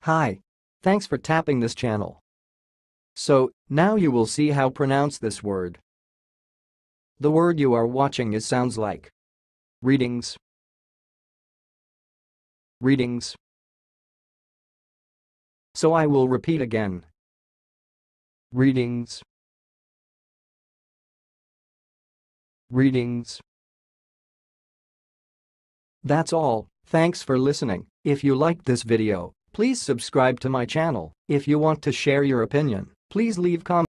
Hi. Thanks for tapping this channel. So, now you will see how pronounce this word. The word you are watching is sounds like readings, readings. So I will repeat again. Readings, readings. That's all. Thanks for listening. If you liked this video, please subscribe to my channel. If you want to share your opinion, please leave comments.